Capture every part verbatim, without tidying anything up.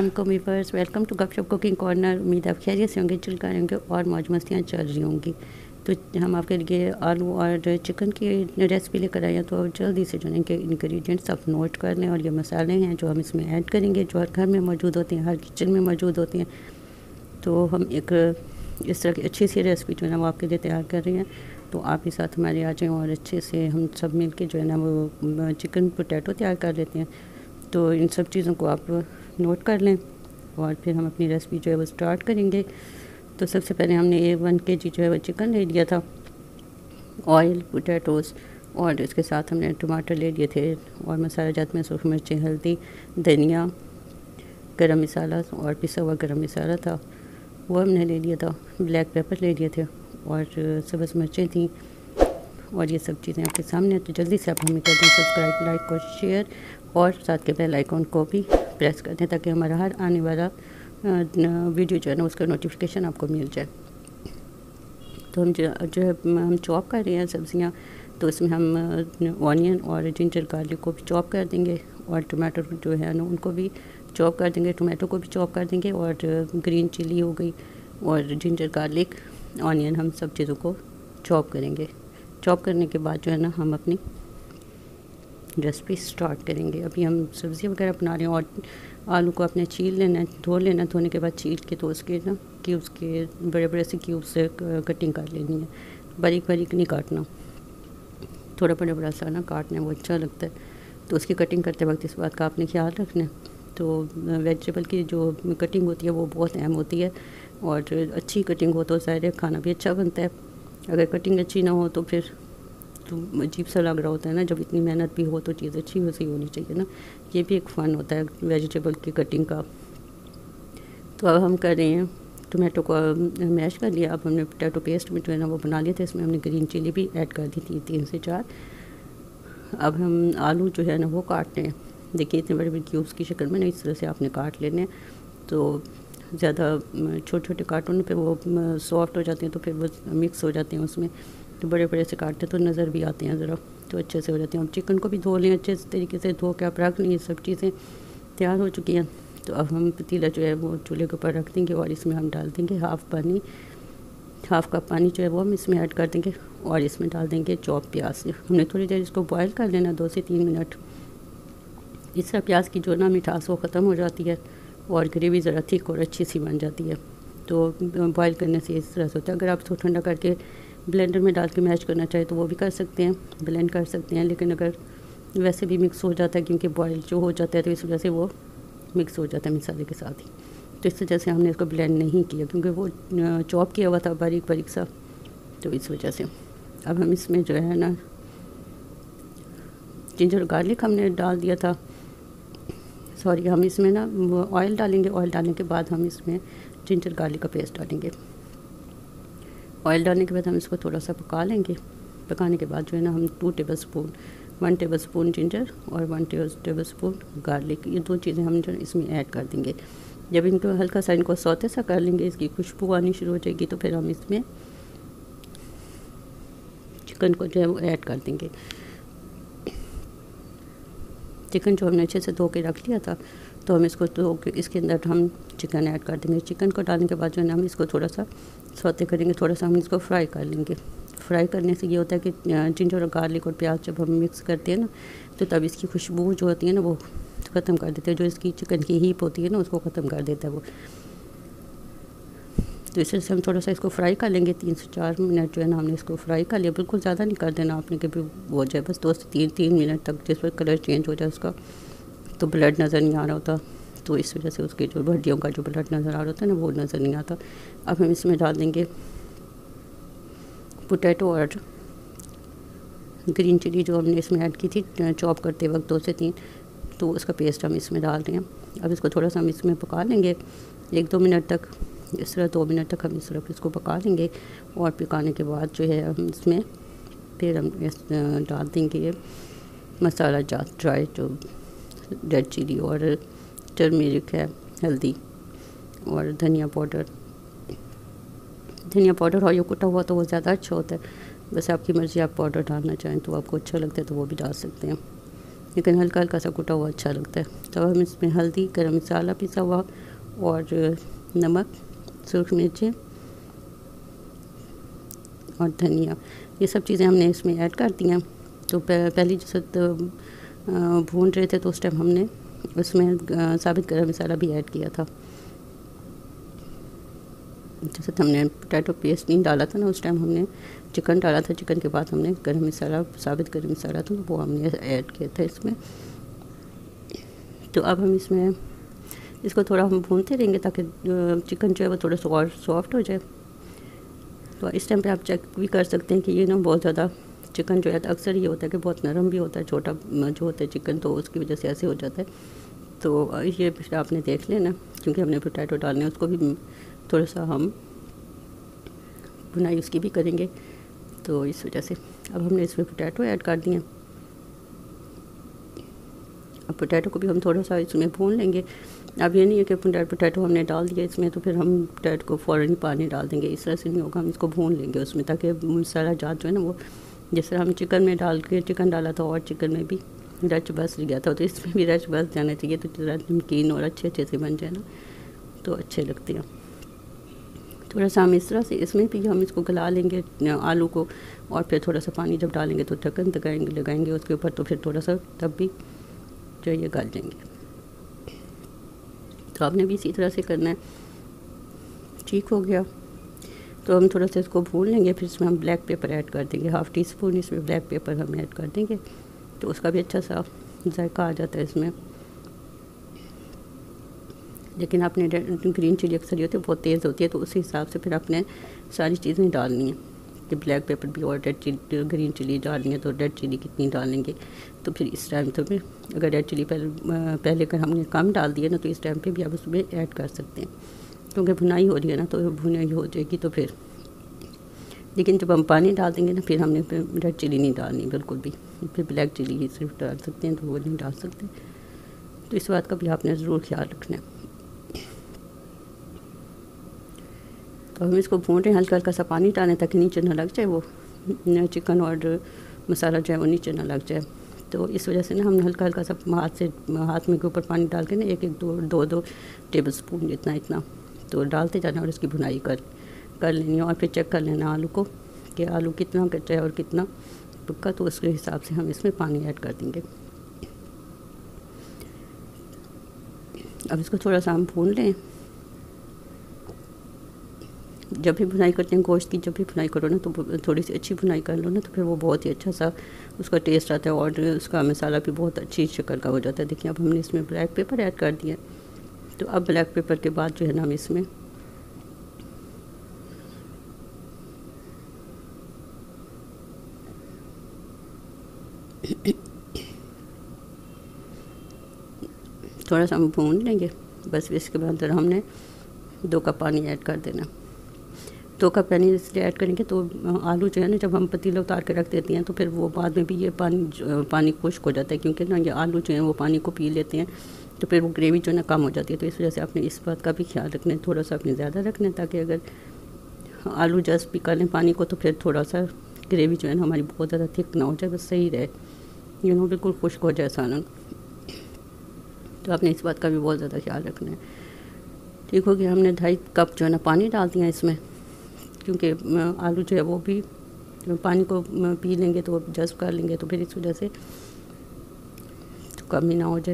अस्सलाम viewers, welcome to Gapshap cooking corner. उम्मीद आप खैरियत से होंगे, चिल कर होंगे और मौज मस्तियाँ चल रही होंगी। तो हम आपके लिए आलू और चिकन की रेसिपी लेकर आए हैं। तो जल्दी से जो है इनके इंग्रेडिएंट्स आप नोट कर लें। और ये मसाले हैं जो हम इसमें ऐड करेंगे, जो हर घर में मौजूद होते हैं, हर किचन में मौजूद होते हैं। तो हम एक इस तरह की अच्छी सी रेसिपी जो है ना वो आपके लिए तैयार कर रहे हैं। तो आप भी साथ हमारे आ जाएँ और अच्छे से हम सब मिल के जो है ना वो चिकन पोटैटो तैयार कर लेते हैं। तो इन सब चीज़ों को आप नोट कर लें और फिर हम अपनी रेसिपी जो है वो स्टार्ट करेंगे। तो सबसे पहले हमने ये वन के जी जो है वो चिकन ले लिया था, ऑयल, पोटैटोज़ और इसके साथ हमने टमाटर ले लिए थे और मसाला जात में सूखी मिर्ची, हल्दी, धनिया, गरम मसाला और पिसा हुआ गरम मसाला था वो हमने ले लिया था, ब्लैक पेपर ले लिए थे और सब्ज़ मिर्चें थी और ये सब चीज़ें आपके सामने। तो जल्दी से आप हमें कर दें सब्सक्राइब, लाइक और शेयर और साथ के बेल आइकॉन को भी प्रेस कर दें ताकि हमारा हर आने वाला वीडियो जो है ना उसका नोटिफिकेशन आपको मिल जाए। तो हम जो जो है हम चॉप कर रहे हैं सब्ज़ियाँ, तो इसमें हम ऑनियन और जिंजर गार्लिक को भी चॉप कर देंगे और टमाटर जो है ना उनको भी चॉप कर देंगे, टमाटो को भी चॉप कर देंगे और ग्रीन चिली हो गई और जिंजर गार्लिक, ऑनियन, हम सब चीज़ों को चॉप करेंगे। चॉप करने के बाद जो है ना हम अपनी रेसिपी स्टार्ट करेंगे। अभी हम सब्ज़ी वगैरह बना रहे हैं और आलू को अपने छील लेना है, धो लेना, धोने के बाद छील के तो उसके ना क्यूब्स के बड़े बड़े से क्यूब से कटिंग कर लेनी है, बारीक बारीक नहीं काटना, थोड़ा बड़ा बड़ा सा ना काटना है, वो अच्छा लगता है। तो उसकी कटिंग करते वक्त इस बात का आपने ख्याल रखना है। तो वेजिटेबल की जो कटिंग होती है वो बहुत अहम होती है और अच्छी कटिंग हो तो ज़ाहिर है खाना भी अच्छा बनता है। अगर कटिंग अच्छी ना हो तो फिर तो अजीब सा लग रहा होता है ना, जब इतनी मेहनत भी हो तो चीज़ अच्छी वैसी होनी चाहिए ना, ये भी एक फ़न होता है वेजिटेबल की कटिंग का। तो अब हम कर रहे हैं टोमेटो को मैश कर लिया। अब हमने पोटैटो पेस्ट में जो है ना वो बना लिए थे, इसमें हमने ग्रीन चिली भी ऐड कर दी थी, तीन से चार। अब हम आलू जो है ना वो काटते हैं, देखिए इतने बड़े बड़े क्यूब्स की शक्ल में ना इस तरह से आपने काट लेने। तो ज़्यादा छोटे छोटे काटो ना फिर वो सॉफ्ट हो जाते हैं, तो फिर वो मिक्स हो जाते हैं उसमें। तो बड़े बड़े से काटते तो नज़र भी आते हैं ज़रा, तो अच्छे से हो जाते हैं। अब चिकन को भी धो लें अच्छे तरीके से, धो के आप रख लें। ये सब चीज़ें तैयार हो चुकी हैं। तो अब हम पतीला जो है वो चूल्हे के ऊपर रख देंगे और इसमें हम डाल देंगे हाफ़ पानी, हाफ़ कप पानी जो है वो हम इसमें ऐड कर देंगे और इसमें डाल देंगे चॉप प्याज। हमने थोड़ी देर इसको बॉयल कर लेना, दो से तीन मिनट। इस तरह प्याज की जो ना मिठास वो ख़त्म हो जाती है और ग्रेवी ज़रा थिक और अच्छी सी बन जाती है। तो बॉयल करने से इस तरह से होता है। अगर आप इसको ठंडा करके ब्लेंडर में डाल के मैश करना चाहे तो वो भी कर सकते हैं, ब्लेंड कर सकते हैं। लेकिन अगर वैसे भी मिक्स हो जाता है क्योंकि बॉयल जो हो जाता है तो इस वजह से वो मिक्स हो जाता है मसाले के साथ ही। तो इस वजह से हमने इसको ब्लेंड नहीं किया क्योंकि वो चॉप किया हुआ था बारीक बारीक सा, तो इस वजह से। अब हम इसमें जो है ना जिंजर गार्लिक हमने डाल दिया था, सॉरी हम इसमें ना ऑयल डालेंगे। ऑयल डालने के बाद हम इसमें जिंजर गार्लिक का पेस्ट डालेंगे। ऑयल डालने के बाद हम इसको थोड़ा सा पका लेंगे। पकाने के बाद जो है ना हम two tablespoon one tablespoon ginger और वन टेबल स्पून गार्लिक, ये दो चीज़ें हम जो इसमें ऐड कर देंगे। जब इनको हल्का सा इनको सौते सा कर लेंगे, इसकी खुशबू आनी शुरू हो जाएगी, तो फिर हम इसमें चिकन को जो है वो ऐड कर देंगे। चिकन जो हमने अच्छे से धो के रख लिया था, तो हम इसको धो के इसके अंदर हम चिकन ऐड कर देंगे। चिकन को डालने के बाद जो है ना हम इसको थोड़ा सा सौते करेंगे, थोड़ा सा हम इसको फ्राई कर लेंगे। फ्राई करने से ये होता है कि जिंजर और गार्लिक और प्याज जब हम मिक्स करते हैं ना तो तब इसकी खुशबू जो होती है ना वो ख़त्म कर देते हैं, जो इसकी चिकन की हीप होती है ना उसको ख़त्म कर देता है वो। तो इस तरह से हम थोड़ा सा इसको फ्राई कर लेंगे, तीन से चार मिनट जो है ना हमने इसको फ्राई कर लिया। बिल्कुल ज़्यादा नहीं कर देना आपने कि वो हो जाए, बस दो से तीन तीन मिनट तक, जिस पर कलर चेंज हो जाए उसका, तो ब्लड नज़र नहीं आ रहा होता। तो इस वजह से उसके जो हड्डियों का जो ब्लड नज़र आ रहा होता है ना वो नज़र नहीं आता। अब हम इसमें डाल देंगे पोटैटो और ग्रीन चिली जो हमने इसमें ऐड की थी चॉप करते वक्त, दो से तीन, तो उसका पेस्ट हम इसमें डाल रहे हैं। अब इसको थोड़ा सा हम इसमें पका लेंगे एक दो मिनट तक। इस तरह दो मिनट तक हम इस तरह इसको पका लेंगे और पकाने के बाद जो है हम इसमें फिर हम इस डाल देंगे मसाला जात, ड्राई जो रेड चिली और टर्मेरिक है, हल्दी और धनिया पाउडर। धनिया पाउडर और ये कुटा हुआ तो वो ज़्यादा अच्छा होता है, बस आपकी मर्ज़ी, आप पाउडर डालना चाहें तो आपको अच्छा लगता है तो वो भी डाल सकते हैं। लेकिन हल्का हल्का सा कुटा हुआ अच्छा लगता है। तो हम इसमें हल्दी, गरम मसाला पिसा हुआ और नमक, सूखी मिर्चें और धनिया, ये सब चीज़ें हमने इसमें ऐड कर दी हैं। तो पहले जैसे तो भून रहे थे तो उस टाइम हमने उसमें साबित गरम मसाला भी ऐड किया था। जैसे हमने पोटैटो पेस्ट नहीं डाला था ना, उस टाइम हमने चिकन डाला था। चिकन के बाद हमने गरम मसाला, साबित गरम मसाला था वो हमने ऐड किया था इसमें। तो अब हम इसमें इसको थोड़ा हम भूनते रहेंगे ताकि चिकन जो है वो थोड़ा सा और सॉफ्ट हो जाए। तो इस टाइम पे आप चेक भी कर सकते हैं कि ये ना बहुत ज़्यादा चिकन जो है तो अक्सर ये होता है कि बहुत नरम भी होता है, छोटा जो होता है चिकन, तो उसकी वजह से ऐसे हो जाता है। तो ये आपने देख लेना, क्योंकि हमने पोटैटो डालने उसको भी थोड़ा सा हम भुनाई उसकी भी करेंगे, तो इस वजह से अब हमने इसमें पोटैटो ऐड कर दिए। अब पोटैटो को भी हम थोड़ा सा इसमें भून लेंगे। अब ये नहीं है कि पोटैटो हमने डाल दिया इसमें तो फिर हम पोटैटो को फ़ौरन ही पानी डाल देंगे, इस तरह से नहीं होगा। हम इसको भून लेंगे उसमें ताकि सारा जात जो है ना वो, जिस तरह हम चिकन में डाल के चिकन डाला था और चिकन में भी रच बस गया था, तो इसमें भी रच बस जाना चाहिए, तो ज़रा नमकीन और अच्छे अच्छे से बन जाए ना तो अच्छे लगते हैं। थोड़ा सा हम इस तरह से इसमें भी हम इसको गला लेंगे आलू को, और फिर थोड़ा सा पानी जब डालेंगे तो ढक्कन लगाएंगे लगाएंगे उसके ऊपर, तो फिर थोड़ा सा तब भी जो ये गल जाएंगे। तो आपने भी इसी तरह से करना है। ठीक हो गया तो हम थोड़ा सा इसको भून लेंगे, फिर इसमें हम ब्लैक पेपर ऐड कर देंगे, हाफ़ टी स्पून इसमें ब्लैक पेपर हम ऐड कर देंगे, तो उसका भी अच्छा सा जायका आ जाता है इसमें। लेकिन आपने ग्रीन चिली अक्सर ये होती है बहुत तेज़ होती है, तो उस हिसाब से फिर आपने सारी चीज़ें डालनी है कि ब्लैक पेपर भी और रेड चिली, ग्रीन चिली डालनी है तो रेड चिली कितनी डालेंगे। तो फिर इस टाइम तो फिर अगर रेड चिली पहले पहले अगर हमने कम डाल दिया ना तो इस टाइम पे भी आप उसमें ऐड कर सकते हैं, क्योंकि भुनाई हो रही है ना तो भुनाई हो जाएगी। तो फिर लेकिन जब हम पानी डाल देंगे ना फिर हमने रेड चिली नहीं डालनी बिल्कुल भी, फिर ब्लैक चिली ही सिर्फ डाल सकते हैं, तो वो नहीं डाल सकते। तो इस बात का भी आपने ज़रूर ख्याल रखना है। तो हम इसको भून रहे हैं, हल्का हल्का सा पानी डालें ताकि नीचे ना लग जाए, वो चिकन और मसाला जो है वो नीचे ना लग जाए। तो इस वजह से ना हम हल्का हल्का सा हाथ से हाथ में के ऊपर पानी डाल के ना एक एक दो दो दो टेबल स्पून जितना इतना तो डालते जाना और इसकी भुनाई कर कर लेनी है। और फिर चेक कर लेना आलू को कि आलू कितना कच्चा है और कितना पक्का, तो उसके हिसाब से हम इसमें पानी ऐड कर देंगे। अब इसको थोड़ा सा हम भून लें। जब भी भुनाई करते हैं गोश्त की, जब भी भुनाई करो ना तो थोड़ी सी अच्छी भुनाई कर लो ना तो फिर वो बहुत ही अच्छा सा उसका टेस्ट आता है और उसका मसाला भी बहुत अच्छी शक्ल का हो जाता है। देखिए अब हमने इसमें ब्लैक पेपर ऐड कर दिया। तो अब ब्लैक पेपर के बाद जो है ना हम इसमें थोड़ा सा हम भून लेंगे बस। इसके बाद हमने दो कप पानी ऐड कर देना। दो कप पानी इसलिए ऐड करेंगे तो आलू जो है ना जब हम पतीला उतार के रख देते हैं तो फिर वो बाद में भी ये पानी पानी खुश्क हो जाता है, क्योंकि ना ये आलू जो है वो पानी को पी लेते हैं, तो फिर वो ग्रेवी जो है ना कम हो जाती है। तो इस वजह से आपने इस बात का भी ख्याल रखना है, थोड़ा सा अपने ज़्यादा रखना है ताकि अगर आलू जस्ट भी कर लें पानी को तो फिर थोड़ा सा ग्रेवी जो है ना हमारी बहुत ज़्यादा थिक ना हो जाए, बस सही रहे, यू नो बिल्कुल खुश्क हो जाए सालन। तो आपने इस बात का भी बहुत ज़्यादा ख्याल रखना है। ठीक हो गया, हमने ढाई कप जो है ना पानी डाल दिया इसमें, क्योंकि आलू जो है वो भी पानी को पी लेंगे तो जज्ब कर लेंगे, तो फिर इस वजह से तो कमी ना हो जाए।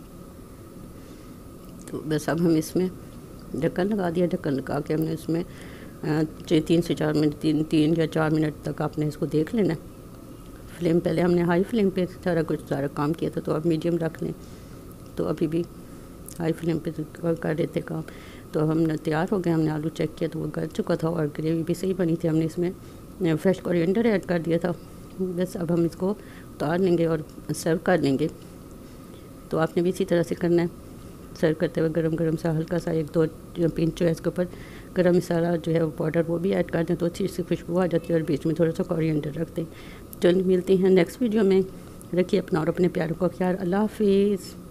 तो बस अब हम इसमें ढक्कन लगा दिया। ढक्कन लगा के हमने इसमें तीन से चार मिनट तीन तीन या चार मिनट तक आपने इसको देख लेना। फ्लेम पहले हमने हाई फ्लेम पे सारा कुछ सारा काम किया था, तो अब मीडियम रख लें। तो अभी भी हाई फ्लेम पे कर देते काम। तो हमने तैयार हो गया, हमने आलू चेक किया तो वो गल चुका था और ग्रेवी भी सही बनी थी। हमने इसमें फ्रेश कोरिएंडर ऐड कर दिया था। बस अब हम इसको उतार लेंगे और सर्व कर लेंगे। तो आपने भी इसी तरह से करना है, सर्व करते हुए गरम गरम सा हल्का सा एक दो पिंच जो है इसके ऊपर गरम मसाला जो है वो पाउडर वो भी ऐड कर दें तो अच्छी सी खुशबू आ जाती है, और बीच में थोड़ा सा कोरिएंडर रख दें। चलिए मिलते हैं नेक्स्ट वीडियो में। रखिए अपना और अपने प्यारों का ख्याल। अल्लाह हाफिज़।